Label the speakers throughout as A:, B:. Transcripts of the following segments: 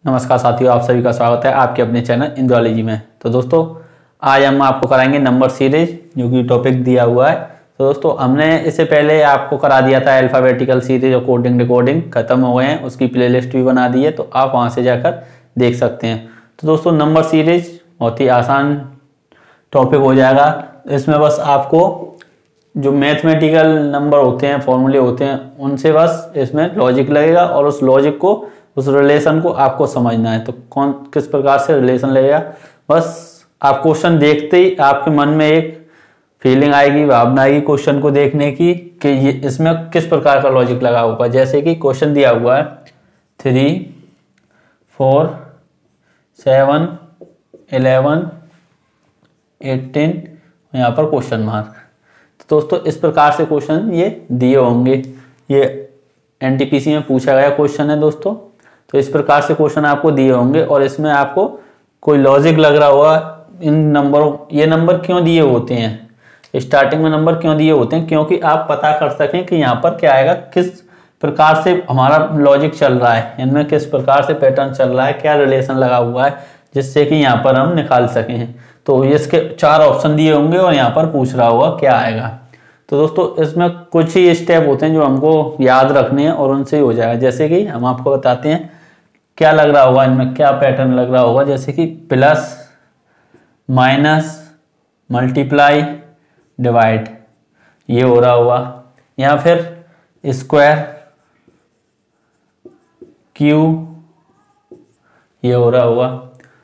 A: नमस्कार साथियों, आप सभी का स्वागत है आपके अपने चैनल इंदुलॉजी में। तो दोस्तों आज हम आपको कराएंगे नंबर सीरीज, जो कि टॉपिक दिया हुआ है। तो दोस्तों हमने इससे पहले आपको करा दिया था अल्फाबेटिकल सीरीज और कोडिंग रिकॉर्डिंग, खत्म हो गए हैं। उसकी प्लेलिस्ट भी बना दी है, तो आप वहां से जाकर देख सकते हैं। तो दोस्तों नंबर सीरीज बहुत ही आसान टॉपिक हो जाएगा। इसमें बस आपको जो मैथमेटिकल नंबर होते हैं, फॉर्मूले होते हैं, उनसे बस इसमें लॉजिक लगेगा और उस लॉजिक को, उस रिलेशन को आपको समझना है। तो कौन किस प्रकार से रिलेशन लगेगा, बस आप क्वेश्चन देखते ही आपके मन में एक फीलिंग आएगी, भावना आएगी क्वेश्चन को देखने की कि ये इसमें किस प्रकार का लॉजिक लगा होगा। जैसे कि क्वेश्चन दिया हुआ है 3, 4, 7, 11, 18, यहाँ पर क्वेश्चन मार्क। तो दोस्तों इस प्रकार से क्वेश्चन ये दिए होंगे। ये एनटीपीसी में पूछा गया क्वेश्चन है दोस्तों। तो इस प्रकार से क्वेश्चन आपको दिए होंगे और इसमें आपको कोई लॉजिक लग रहा होगा इन नंबरों, ये नंबर क्यों दिए होते हैं, स्टार्टिंग में नंबर क्यों दिए होते हैं, क्योंकि आप पता कर सकें कि यहाँ पर क्या आएगा, किस प्रकार से हमारा लॉजिक चल रहा है, इनमें किस प्रकार से पैटर्न चल रहा है, क्या रिलेशन लगा हुआ है, जिससे कि यहाँ पर हम निकाल सकें। तो इसके 4 ऑप्शन दिए होंगे और यहाँ पर पूछ रहा होगा क्या आएगा। तो दोस्तों इसमें कुछ ही स्टेप होते हैं जो हमको याद रखने हैं और उनसे ही हो जाएगा। जैसे कि हम आपको बताते हैं क्या लग रहा होगा, इनमें क्या पैटर्न लग रहा होगा। जैसे कि प्लस, माइनस, मल्टीप्लाई, डिवाइड, ये हो रहा होगा। या फिर स्क्वायर, क्यू, ये हो रहा होगा।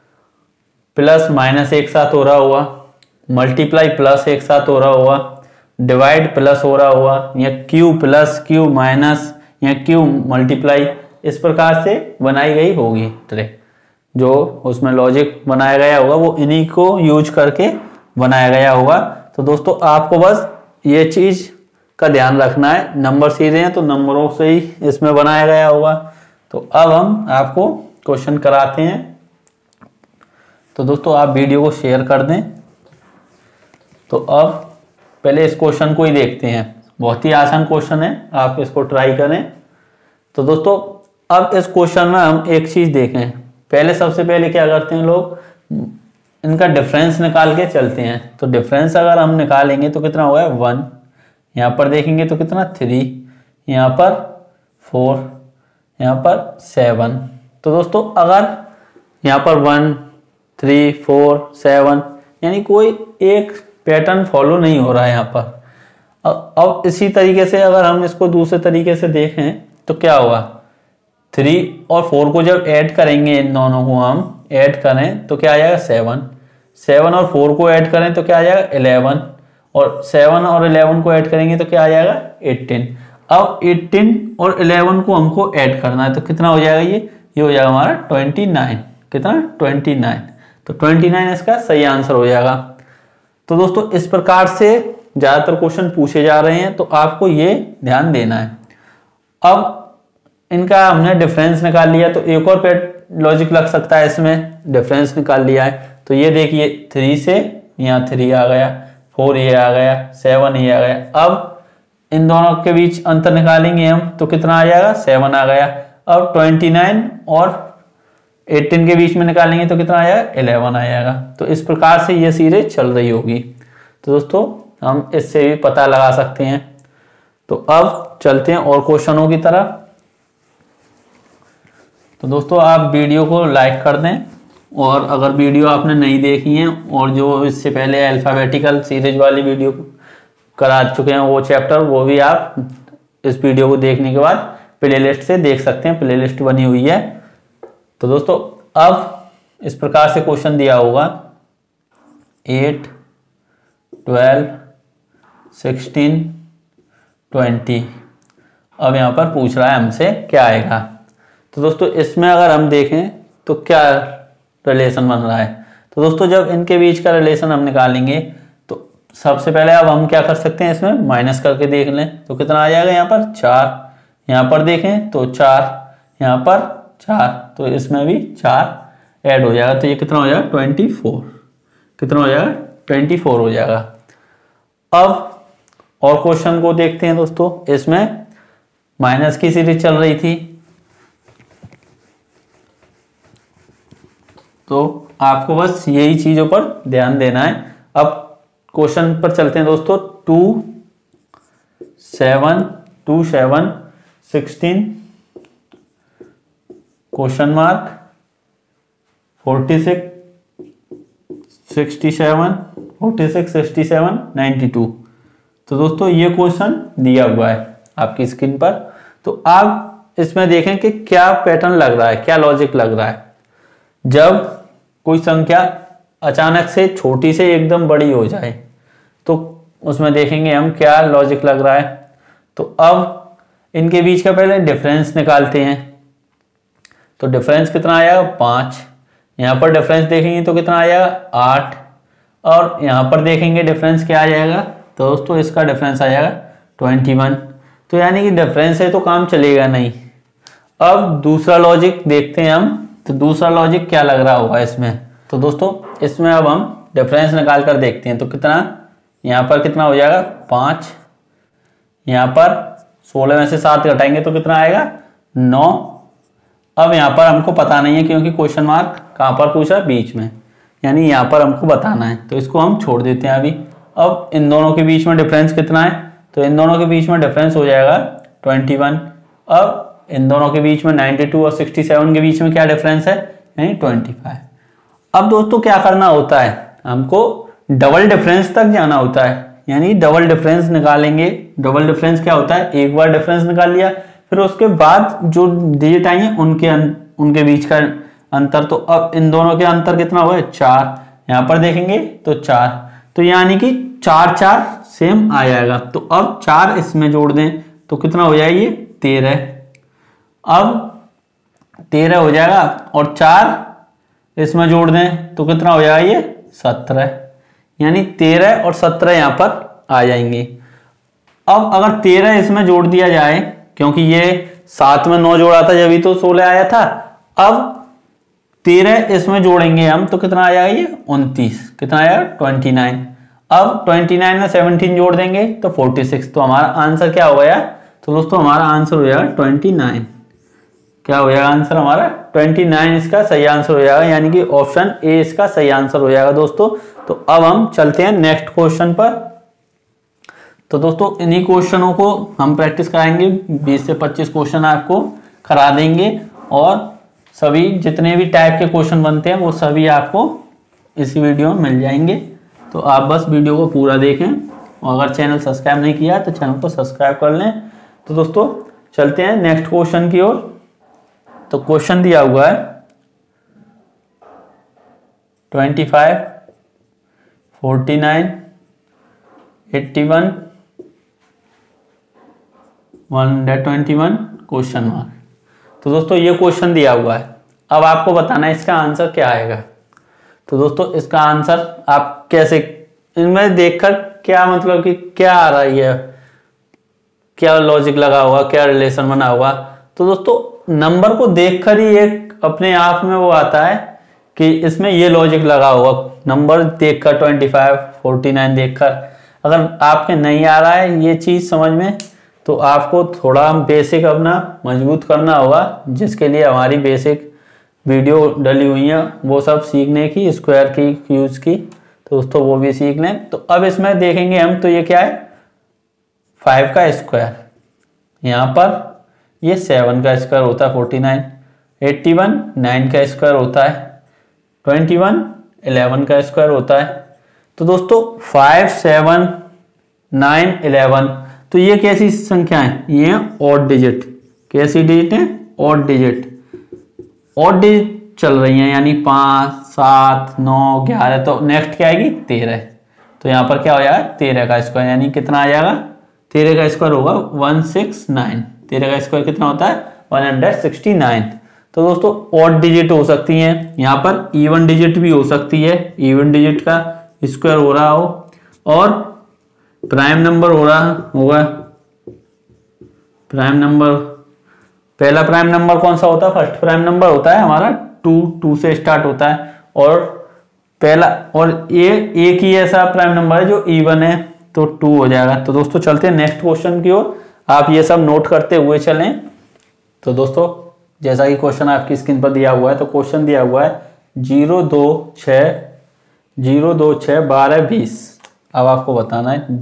A: प्लस माइनस एक साथ हो रहा होगा, मल्टीप्लाई प्लस एक साथ हो रहा होगा, डिवाइड प्लस हो रहा होगा, या क्यू प्लस, क्यू माइनस, या क्यू मल्टीप्लाई। इस प्रकार से बनाई गई होगी ट्रे, जो उसमें लॉजिक बनाया गया होगा वो इन्हीं को यूज करके बनाया गया होगा। तो दोस्तों आपको बस ये चीज का ध्यान रखना है, नंबर सीरीज हैं तो नंबरों से ही इसमें बनाया गया होगा। तो अब हम आपको क्वेश्चन कराते हैं। तो दोस्तों आप वीडियो को शेयर कर दें। तो अब पहले इस क्वेश्चन को ही देखते हैं, बहुत ही आसान क्वेश्चन है, आप इसको ट्राई करें। तो दोस्तों अब इस क्वेश्चन में हम एक चीज देखें। पहले सबसे पहले क्या करते हैं लोग, इनका डिफरेंस निकाल के चलते हैं। तो डिफरेंस अगर हम निकालेंगे तो कितना होगा 1, यहाँ पर देखेंगे तो कितना 3, यहाँ पर 4, यहाँ पर 7। तो दोस्तों अगर यहाँ पर 1, 3, 4, 7 यानी कोई एक पैटर्न फॉलो नहीं हो रहा है यहाँ पर। अब इसी तरीके से अगर हम इसको दूसरे तरीके से देखें तो क्या होगा, 3 और 4 को जब ऐड करेंगे, इन दोनों को हम ऐड करें तो क्या आ जाएगा 7, 7 और 4 को ऐड करें तो क्या आ जाएगा 11, और 7 और 11 को ऐड करेंगे तो क्या आ जाएगा 18। अब 18 और 11 को हमको ऐड करना है तो कितना हो जाएगा, ये हो जाएगा हमारा 29। कितना 29। तो 29 इसका सही आंसर हो जाएगा। तो दोस्तों इस प्रकार से ज्यादातर क्वेश्चन पूछे जा रहे हैं, तो आपको ये ध्यान देना है। अब इनका हमने डिफरेंस निकाल लिया, तो एक और लॉजिक लग सकता है इसमें, डिफरेंस निकाल लिया है। तो ये देखिए 3 से यहाँ 3 आ गया, 4 ये आ गया, 7 ये आ गया। अब इन दोनों के बीच अंतर निकालेंगे हम तो कितना आ जाएगा 7 आ गया। अब 29 और 18 के बीच में निकालेंगे तो कितना आ जाएगा 11 आ जाएगा। तो इस प्रकार से ये सीरीज चल रही होगी। तो दोस्तों हम इससे भी पता लगा सकते हैं। तो अब चलते हैं और क्वेश्चनों की तरफ। तो दोस्तों आप वीडियो को लाइक कर दें, और अगर वीडियो आपने नहीं देखी है और जो इससे पहले अल्फाबेटिकल सीरीज वाली वीडियो करा चुके हैं वो चैप्टर, वो भी आप इस वीडियो को देखने के बाद प्लेलिस्ट से देख सकते हैं, प्लेलिस्ट बनी हुई है। तो दोस्तों अब इस प्रकार से क्वेश्चन दिया होगा 8, 12, 16, 20। अब यहाँ पर पूछ रहा है हमसे क्या आएगा। तो दोस्तों इसमें अगर हम देखें तो क्या रिलेशन बन रहा है। तो दोस्तों जब इनके बीच का रिलेशन हम निकालेंगे तो सबसे पहले अब हम क्या कर सकते हैं, इसमें माइनस करके देख लें तो कितना आ जाएगा, यहाँ पर 4, यहाँ पर देखें तो 4, यहाँ पर 4, तो इसमें भी 4 ऐड हो जाएगा। तो ये कितना हो जाएगा 24। कितना हो जाएगा 24 हो जाएगा। अब और क्वेश्चन को देखते हैं दोस्तों। इसमें माइनस की सीरीज चल रही थी, तो आपको बस यही चीजों पर ध्यान देना है। अब क्वेश्चन पर चलते हैं दोस्तों। 2 7 16 क्वेश्चन मार्क 46 67 46 67 92। तो दोस्तों ये क्वेश्चन दिया हुआ है आपकी स्क्रीन पर। तो आप इसमें देखें कि क्या पैटर्न लग रहा है, क्या लॉजिक लग रहा है। जब कोई संख्या अचानक से छोटी से एकदम बड़ी हो जाए तो उसमें देखेंगे हम क्या लॉजिक लग रहा है। तो अब इनके बीच का पहले डिफरेंस निकालते हैं। तो डिफरेंस कितना आएगा 5। यहां पर डिफरेंस देखेंगे तो कितना आएगा 8। और यहां पर देखेंगे डिफरेंस क्या आ जाएगा, तो दोस्तों इसका डिफरेंस आ जाएगा 21। तो यानी कि डिफरेंस है तो काम चलेगा नहीं। अब दूसरा लॉजिक देखते हैं हम। तो दूसरा लॉजिक क्या लग रहा होगा इसमें। तो दोस्तों इसमें अब हम डिफरेंस निकाल कर देखते हैं। तो कितना यहाँ पर कितना हो जाएगा 5। यहाँ पर 16 में से 7 घटाएंगे तो कितना आएगा 9। अब यहाँ पर हमको पता नहीं है क्योंकि क्वेश्चन मार्क कहाँ पर पूछा, बीच में, यानी यहाँ पर हमको बताना है। तो इसको हम छोड़ देते हैं अभी। अब इन दोनों के बीच में डिफरेंस कितना है, तो इन दोनों के बीच में डिफरेंस हो जाएगा 21। अब इन दोनों के बीच में 92 और 67 के बीच में क्या डिफरेंस है, यानी 25। अब दोस्तों क्या करना होता है, हमको डबल डिफरेंस तक जाना होता है, यानी डबल डिफरेंस निकालेंगे। डबल डिफरेंस क्या होता है, एक बार डिफरेंस निकाल लिया, फिर उसके बाद जो डिजिट आएंगे उनके बीच का अंतर। तो अब इन दोनों के अंतर कितना हुआ है 4। यहां पर देखेंगे तो 4, तो यानी कि 4 4 सेम आ जाएगा। तो अब 4 इसमें जोड़ दें तो कितना हो जाएगा ये 13। अब 13 हो जाएगा और 4 इसमें जोड़ दें तो कितना हो जाएगा ये 17, यानी 13 और 17 यहां पर आ जाएंगे। अब अगर 13 इसमें जोड़ दिया जाए, क्योंकि ये 7 में 9 जोड़ा था जब तो 16 आया था। अब 13 इसमें जोड़ेंगे हम तो कितना आ जाएगा ये 29, कितना आएगा 29। अब 29 में 17 जोड़ देंगे तो 46। तो हमारा आंसर क्या हो गया, तो दोस्तों हमारा आंसर हो जाएगा 29। क्या हो जाएगा आंसर हमारा 29, इसका सही आंसर हो जाएगा, यानी कि ऑप्शन ए इसका सही आंसर हो जाएगा दोस्तों। तो अब हम चलते हैं नेक्स्ट क्वेश्चन पर। तो दोस्तों इन्हीं क्वेश्चनों को हम प्रैक्टिस कराएंगे। 20 से 25 क्वेश्चन आपको करा देंगे और सभी जितने भी टाइप के क्वेश्चन बनते हैं वो सभी आपको इसी वीडियो में मिल जाएंगे। तो आप बस वीडियो को पूरा देखें और अगर चैनल सब्सक्राइब नहीं किया तो चैनल को सब्सक्राइब कर लें। तो दोस्तों चलते हैं नेक्स्ट क्वेश्चन की ओर। तो क्वेश्चन दिया हुआ है 25 49 81 121 क्वेश्चन मार्क। तो दोस्तों ये क्वेश्चन दिया हुआ है। अब आपको बताना है इसका आंसर क्या आएगा। तो दोस्तों इसका आंसर आप कैसे, इनमें देखकर क्या मतलब कि क्या आ रही है, क्या लॉजिक लगा होगा, क्या रिलेशन बना होगा। तो दोस्तों नंबर को देखकर ही एक अपने आप में वो आता है कि इसमें ये लॉजिक लगा होगा। नंबर देखकर 25 49 देखकर अगर आपके नहीं आ रहा है ये चीज समझ में, तो आपको थोड़ा बेसिक अपना मजबूत करना होगा, जिसके लिए हमारी बेसिक वीडियो डली हुई है वो सब सीखने की, स्क्वायर की, क्यूब्स की। तो दोस्तों वो भी सीख लें। तो अब इसमें देखेंगे हम, तो ये क्या है 5 का स्क्वायर, यहाँ पर ये 7 का स्क्वायर होता है 49, 81 9 का स्क्वायर होता है, 21 11 का स्क्वायर होता है। तो दोस्तों 5 7 9 11, तो ये कैसी संख्या है, ये ऑड डिजिट। कैसी डिजिट है, ऑड डिजिट। ऑड डिजिट चल रही है, यानी 5 7 9 11। तो नेक्स्ट क्या आएगी 13। तो यहाँ पर क्या हो जाएगा 13 का स्क्वायर, यानी कितना आ जाएगा 13 का स्क्वायर होगा 169। 13 का स्क्वायर कितना होता है 169। तो दोस्तों ऑड डिजिट हो सकती है, यहाँ पर इवन डिजिट भी हो सकती है, इवन डिजिट का स्क्वायर हो रहा हो, और प्राइम नंबर हो रहा होगा। प्राइम नंबर, पहला प्राइम नंबर कौन सा होता है, फर्स्ट प्राइम नंबर होता है हमारा 2 से स्टार्ट होता है। और पहला, और ये एक ही ऐसा प्राइम नंबर है जो इवन है, तो 2 हो जाएगा। तो दोस्तों चलते हैं नेक्स्ट क्वेश्चन की ओर, आप ये सब नोट करते हुए चलें। तो दोस्तों जैसा कि क्वेश्चन आपकी स्क्रीन पर दिया हुआ है, तो क्वेश्चन दिया हुआ है 0 2 6 अब आपको बताना है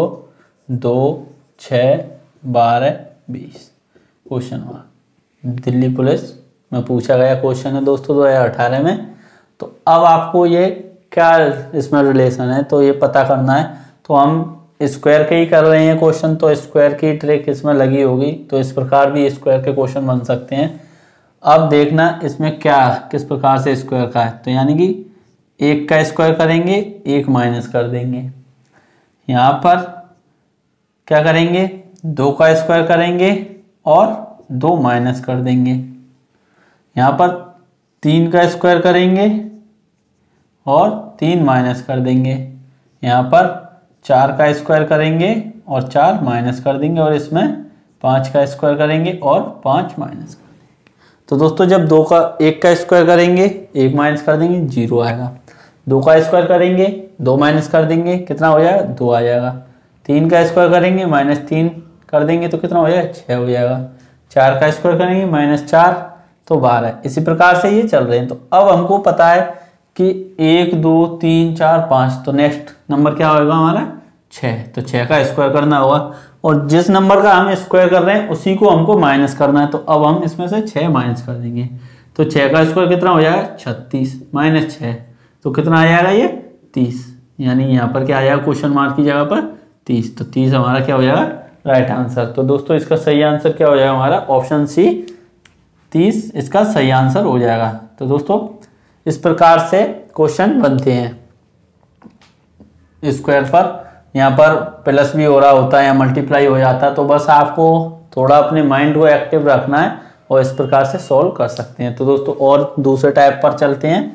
A: 0 2 6 12 20 क्वेश्चन मार्क। दिल्ली पुलिस में पूछा गया क्वेश्चन है दोस्तों 2018 में। तो अब आपको ये क्या इसमें रिलेशन है तो ये पता करना है। तो हम स्क्वायर के ही कर रहे हैं क्वेश्चन, तो स्क्वायर की ट्रिक इसमें लगी होगी, तो इस प्रकार भी स्क्वायर के क्वेश्चन बन सकते हैं। अब देखना इसमें क्या किस प्रकार से स्क्वायर का है। तो यानी कि 1 का स्क्वायर करेंगे, 1 माइनस कर देंगे। यहाँ पर क्या करेंगे, 2 का स्क्वायर करेंगे और 2 माइनस कर देंगे। यहाँ पर 3 का स्क्वायर करेंगे और 3 माइनस कर देंगे। यहाँ पर 4 का स्क्वायर करेंगे और 4 माइनस कर देंगे, और इसमें 5 का स्क्वायर करेंगे और 5 माइनस कर देंगे। तो दोस्तों जब 1 का स्क्वायर करेंगे, 1 माइनस कर देंगे, 0 आएगा। 2 का स्क्वायर करेंगे, 2 माइनस कर देंगे, कितना हो जाएगा, 2 आ जाएगा। 3 का स्क्वायर करेंगे, -3 कर देंगे तो कितना हो जाएगा, 6 हो जाएगा। 4 का स्क्वायर करेंगे, -4 तो 12। इसी प्रकार से ये चल रहे हैं। तो अब हमको पता है कि 1 2 3 4 5, तो नेक्स्ट नंबर क्या होगा हमारा, 6। तो 6 का स्क्वायर करना होगा, और जिस नंबर का हम स्क्वायर कर रहे हैं उसी को हमको माइनस करना है। तो अब हम इसमें से 6 माइनस कर देंगे। तो 6 का स्क्वायर कितना हो जाएगा, 36 -6 तो कितना आ जाएगा, ये 30। यानी यहाँ पर क्या आ जाएगा, क्वेश्चन मार्क की जगह पर 30। तो 30 हमारा क्या हो जाएगा, राइट आंसर। तो दोस्तों इसका सही आंसर क्या हो जाएगा हमारा, ऑप्शन सी 30 इसका सही आंसर हो जाएगा। तो दोस्तों इस प्रकार से क्वेश्चन बनते हैं स्क्वायर पर। यहाँ पर प्लस भी हो रहा होता है या मल्टीप्लाई हो जाता है, तो बस आपको थोड़ा अपने माइंड को एक्टिव रखना है और इस प्रकार से सॉल्व कर सकते हैं। तो दोस्तों और दूसरे टाइप पर चलते हैं।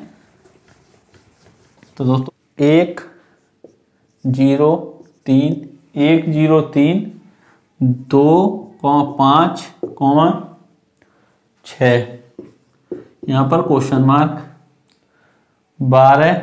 A: तो दोस्तों 1 0 3 1 0 3 2 5 6 यहाँ पर क्वेश्चन मार्क 12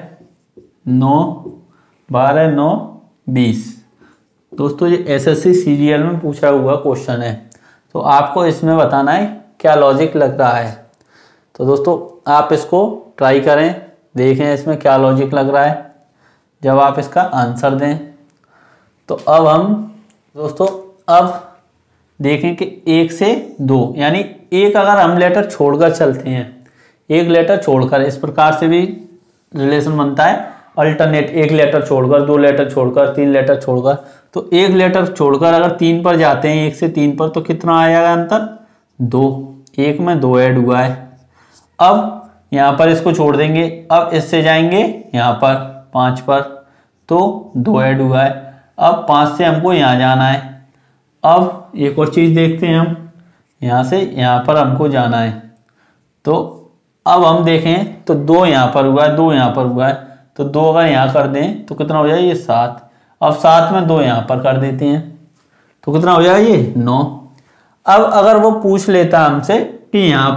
A: 9 20। दोस्तों ये एसएससी सीजीएल में पूछा हुआ क्वेश्चन है, तो आपको इसमें बताना है क्या लॉजिक लग रहा है। तो दोस्तों आप इसको ट्राई करें, देखें इसमें क्या लॉजिक लग रहा है, जब आप इसका आंसर दें। तो अब हम दोस्तों अब देखें कि 1 से 2 यानी एक अगर हम लेटर छोड़कर चलते हैं, एक लेटर छोड़कर, इस प्रकार से भी रिलेशन बनता है अल्टरनेट। 1 लेटर छोड़कर, 2 लेटर छोड़कर, 3 लेटर छोड़कर। तो 1 लेटर छोड़कर अगर 3 पर जाते हैं, 1 से 3 पर, तो कितना आएगा अंतर, 2। 1 में 2 ऐड हुआ है। अब यहाँ पर इसको छोड़ देंगे, अब इससे जाएंगे यहाँ पर 5 पर, तो 2 ऐड हुआ है। अब 5 से हमको यहाँ जाना है। अब एक और चीज देखते हैं, हम यहाँ से यहाँ पर हमको जाना है। तो अब हम देखें तो 2 यहाँ पर हुआ है, 2 यहाँ पर हुआ है, तो 2 अगर यहाँ कर दें तो कितना हो जाएगा, ये 7। अब 7 में 2 यहाँ पर कर देते हैं तो कितना हो जाएगा, ये 9। अब अगर वो पूछ लेता हमसे कि यहाँ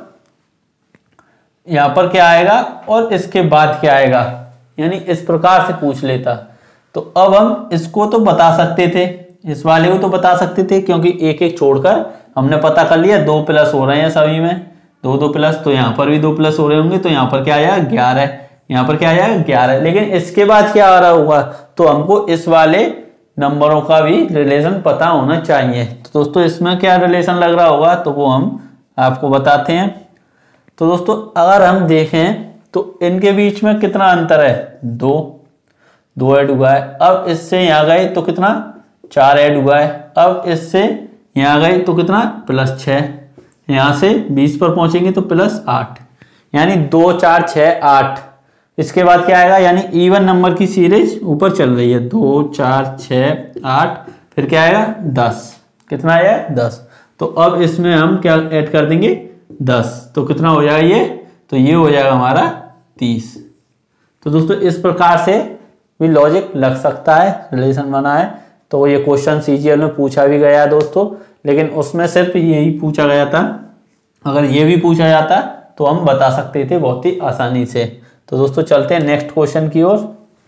A: पर क्या आएगा और इसके बाद क्या आएगा, यानी इस प्रकार से पूछ लेता, तो अब हम इसको तो बता सकते थे, इस वाले को तो बता सकते थे, क्योंकि 1 1 छोड़कर हमने पता कर लिया 2 प्लस हो रहे हैं सभी में, 2 2 प्लस, तो यहाँ पर भी 2 प्लस हो रहे होंगे, तो यहाँ पर क्या आया 11, यहाँ पर क्या आया 11। लेकिन इसके बाद क्या आ रहा होगा, तो हमको इस वाले नंबरों का भी रिलेशन पता होना चाहिए। तो दोस्तों इसमें क्या रिलेशन लग रहा होगा, तो वो हम आपको बताते हैं। तो दोस्तों अगर हम देखें तो इनके बीच में कितना अंतर है, 2 ऐड हुआ है। अब इससे यहाँ गए तो कितना, 4 ऐड हुआ है। अब इससे यहाँ गए तो कितना, +6। यहाँ से 20 पर पहुंचेंगे तो +8, यानी 2 4 6 8। इसके बाद क्या आएगा, यानी इवन नंबर की सीरीज ऊपर चल रही है, 2 4 6 8, फिर क्या आएगा 10। कितना आया 10। तो अब इसमें हम क्या ऐड कर देंगे, 10, तो कितना हो जाएगा ये, तो ये हो जाएगा हमारा 30। तो दोस्तों इस प्रकार से भी लॉजिक लग सकता है, रिलेशन बना है। तो ये क्वेश्चन सीजीएल में पूछा भी गया है दोस्तों, लेकिन उसमें सिर्फ यही पूछा गया था। अगर ये भी पूछा जाता तो हम बता सकते थे बहुत ही आसानी से। तो दोस्तों चलते हैं नेक्स्ट क्वेश्चन की ओर।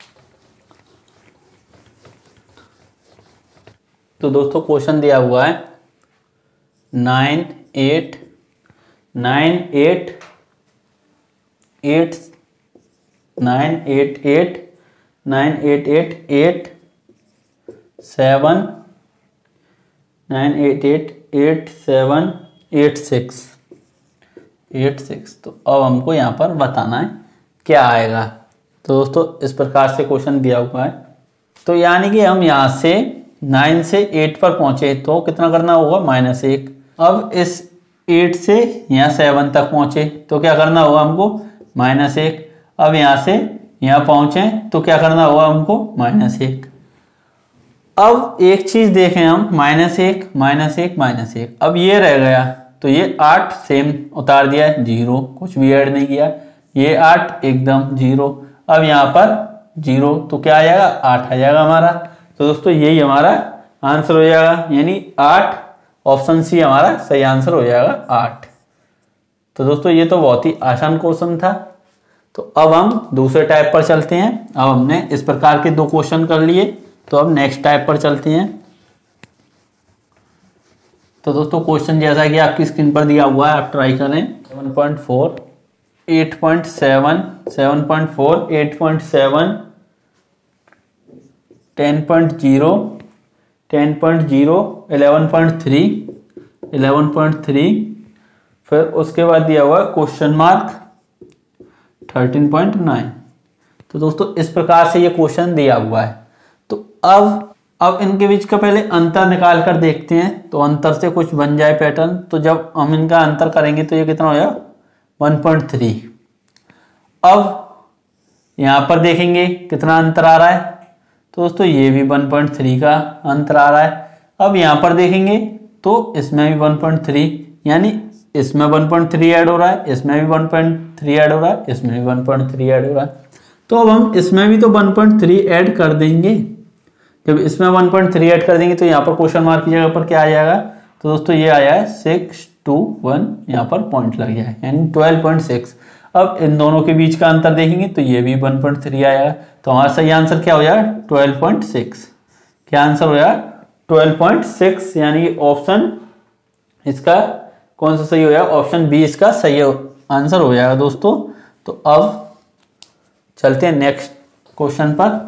A: तो दोस्तों क्वेश्चन दिया हुआ है 9 8 9 8 8 9 8 8 9 8 8 8 7 9 8 8 8 7 8 6 8 6। तो अब हमको यहाँ पर बताना है क्या आएगा। तो दोस्तों इस प्रकार से क्वेश्चन दिया हुआ है। तो यानी कि हम यहाँ से 9 से 8 पर पहुंचे तो कितना करना होगा, -1। अब इस 8 से यहाँ 7 तक पहुंचे तो क्या करना होगा हमको, -1। अब यहाँ से यहाँ पहुंचे तो क्या करना होगा हमको, -1। अब एक चीज देखें हम, -1 -1 -1, अब ये रह गया तो ये 8 सेम उतार दिया है, 0, कुछ भी ऐड नहीं किया। ये 8 एकदम 0। अब यहाँ पर 0 तो क्या आ जाएगा, 8 आ जाएगा हमारा। तो दोस्तों यही हमारा आंसर हो जाएगा, यानी 8, ऑप्शन सी हमारा सही आंसर हो जाएगा 8। तो दोस्तों ये तो बहुत ही आसान क्वेश्चन था। तो अब हम दूसरे टाइप पर चलते हैं। अब हमने इस प्रकार के 2 क्वेश्चन कर लिए, तो अब नेक्स्ट टाइप पर चलते हैं। तो दोस्तों क्वेश्चन जैसा कि आपकी स्क्रीन पर दिया हुआ है, आप ट्राई करें। 7.4 8.7 7.4 8.7 10.0 10.0 11.3 11.3, फिर उसके बाद दिया हुआ है क्वेश्चन मार्क 13.9। तो दोस्तों इस प्रकार से ये क्वेश्चन दिया हुआ है। तो अब इनके बीच का पहले अंतर निकाल कर देखते हैं। तो अंतर से कुछ बन जाए पैटर्न, तो जब हम इनका अंतर करेंगे तो ये कितना हो जाएगा, 1.3। अब यहां पर देखेंगे कितना अंतर आ रहा है, तो दोस्तों ये भी 1.3 का अंतर आ रहा है। अब यहां पर देखेंगे तो इसमें भी 1.3, यानी इसमें 1.3 ऐड हो रहा है, इसमें भी 1.3 ऐड हो रहा है, इसमें भी 1.3 ऐड हो रहा है। तो अब हम इसमें भी तो 1.3 ऐड कर देंगे। जब इसमें 1.3 ऐड कर देंगे तो यहाँ पर क्वेश्चन मार्क की जगह पर क्या आ जाएगा, तो दोस्तों ये आया है 621, यहाँ पर पॉइंट लग जाए, यानी 12.6। अब इन दोनों के बीच का अंतर देखेंगे तो ये भी 1.3 आएगा। तो हमारा सही आंसर क्या हो जाएगा, 12.6। क्या आंसर हो जाएगा, 12.6, यानी ऑप्शन इसका कौन सा सही हो जाएगा, ऑप्शन बी इसका सही आंसर हो जाएगा दोस्तों। तो अब चलते हैं नेक्स्ट क्वेश्चन पर।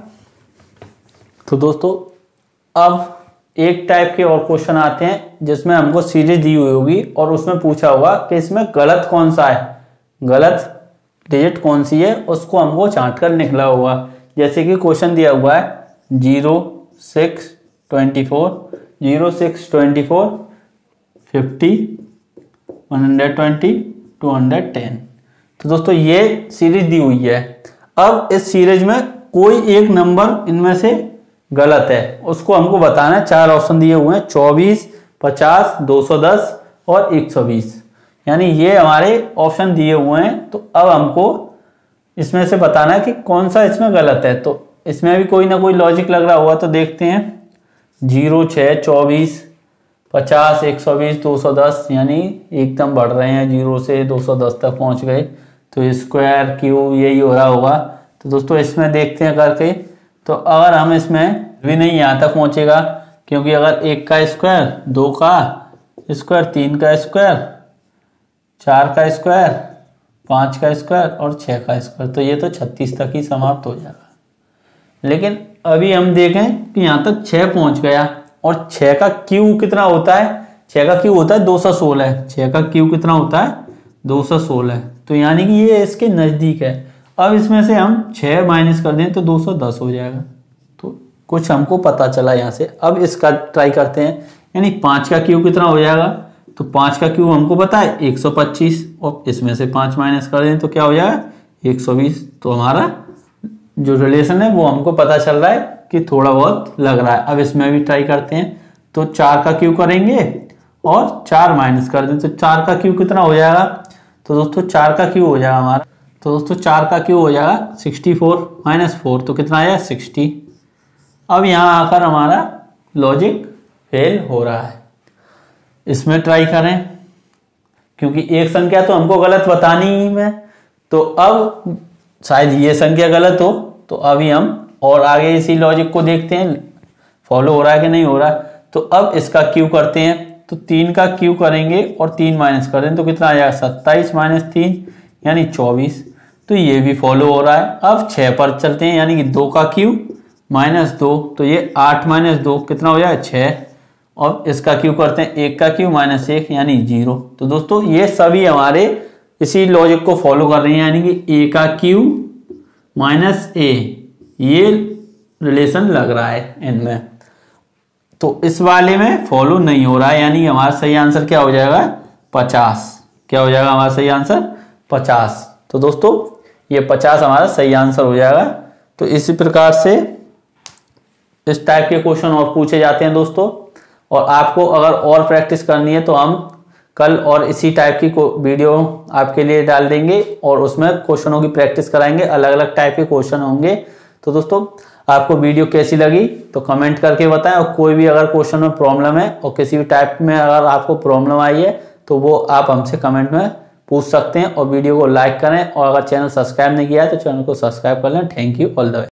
A: तो दोस्तों अब एक टाइप के और क्वेश्चन आते हैं जिसमें हमको सीरीज दी हुई होगी और उसमें पूछा होगा कि इसमें गलत कौन सा है, गलत डिजिट कौन सी है, उसको हमको छांट कर निकला होगा। जैसे कि क्वेश्चन दिया हुआ है 0 6 24 0 6 24 50 120 210। तो दोस्तों ये सीरीज दी हुई है। अब इस सीरीज में कोई एक नंबर इनमें से गलत है, उसको हमको बताना है। 4 ऑप्शन दिए हुए हैं, 24 50 210 और 120, यानी ये हमारे ऑप्शन दिए हुए हैं। तो अब हमको इसमें से बताना है कि कौन सा इसमें गलत है। तो इसमें भी कोई ना कोई लॉजिक लग रहा हुआ, तो देखते हैं। 0 6 24 50 120 210, यानी एकदम बढ़ रहे हैं, 0 से 210 तक पहुंच गए। तो स्क्वायर क्यूब यही हो रहा होगा। तो दोस्तों इसमें देखते हैं करके। तो अगर हम इसमें भी नहीं यहाँ तक पहुंचेगा, क्योंकि अगर 1 का स्क्वायर 2 का स्क्वायर 3 का स्क्वायर 4 का स्क्वायर 5 का स्क्वायर और 6 का स्क्वायर, तो ये तो 36 तक ही समाप्त हो जाएगा। लेकिन अभी हम देखें कि यहाँ तक 6 पहुंच गया, और 6 का क्यू कितना होता है, 6 का क्यू होता है 216। 6 का क्यू कितना होता है, 216। तो यानी कि ये इसके नजदीक है। अब इसमें से हम 6 माइनस कर दें तो 210 हो जाएगा। तो कुछ हमको पता चला यहाँ से। अब इसका ट्राई करते हैं, यानी 5 का क्यू कितना हो जाएगा, तो 5 का क्यू हमको पता है 125, और इसमें से 5 माइनस कर दें तो क्या हो जाएगा, 120। तो हमारा जो रिलेशन है वो हमको पता चल रहा है कि थोड़ा बहुत लग रहा है। अब इसमें भी ट्राई करते हैं। तो 4 का क्यू करेंगे और 4 माइनस कर दें तो 4 का क्यू कितना हो जाएगा, तो दोस्तों 4 का क्यू हो जाएगा हमारा, तो दोस्तों 4 का क्यू हो जाएगा 64 माइनस 4, तो कितना आया 60। अब यहाँ आकर हमारा लॉजिक फेल हो रहा है। इसमें ट्राई करें, क्योंकि एक संख्या तो हमको गलत बतानी ही है। तो अब शायद ये संख्या गलत हो, तो अभी हम और आगे इसी लॉजिक को देखते हैं फॉलो हो रहा है कि नहीं हो रहा। तो अब इसका क्यू करते हैं। तो 3 का क्यू करेंगे और 3 माइनस कर दें तो कितना आ जाएगा, 27 माइनस 3 यानी 24। तो ये भी फॉलो हो रहा है। अब 6 पर चलते हैं, यानी कि 2 का क्यूब माइनस 2, तो ये 8 माइनस 2 कितना हो जाए 6। और इसका क्यूब करते हैं, 1 का क्यूब माइनस 1 यानी 0। तो दोस्तों ये सभी हमारे इसी लॉजिक को फॉलो कर रही हैं, यानी कि a का क्यूब माइनस a, ये रिलेशन लग रहा है इनमें। तो इस वाले में फॉलो नहीं हो रहा है, यानी हमारा सही आंसर क्या हो जाएगा 50। क्या हो जाएगा हमारा सही आंसर 50। तो दोस्तों ये 50 हमारा सही आंसर हो जाएगा। तो इसी प्रकार से इस टाइप के क्वेश्चन और पूछे जाते हैं दोस्तों। और आपको अगर और प्रैक्टिस करनी है तो हम कल और इसी टाइप की वीडियो आपके लिए डाल देंगे और उसमें क्वेश्चनों की प्रैक्टिस कराएंगे, अलग अलग टाइप के क्वेश्चन होंगे। तो दोस्तों आपको वीडियो कैसी लगी तो कमेंट करके बताएं, और कोई भी अगर क्वेश्चन में प्रॉब्लम है और किसी भी टाइप में अगर आपको प्रॉब्लम आई है तो वो आप हमसे कमेंट में पूछ सकते हैं। और वीडियो को लाइक करें, और अगर चैनल सब्सक्राइब नहीं किया है तो चैनल को सब्सक्राइब कर लें। Thank you, all the way.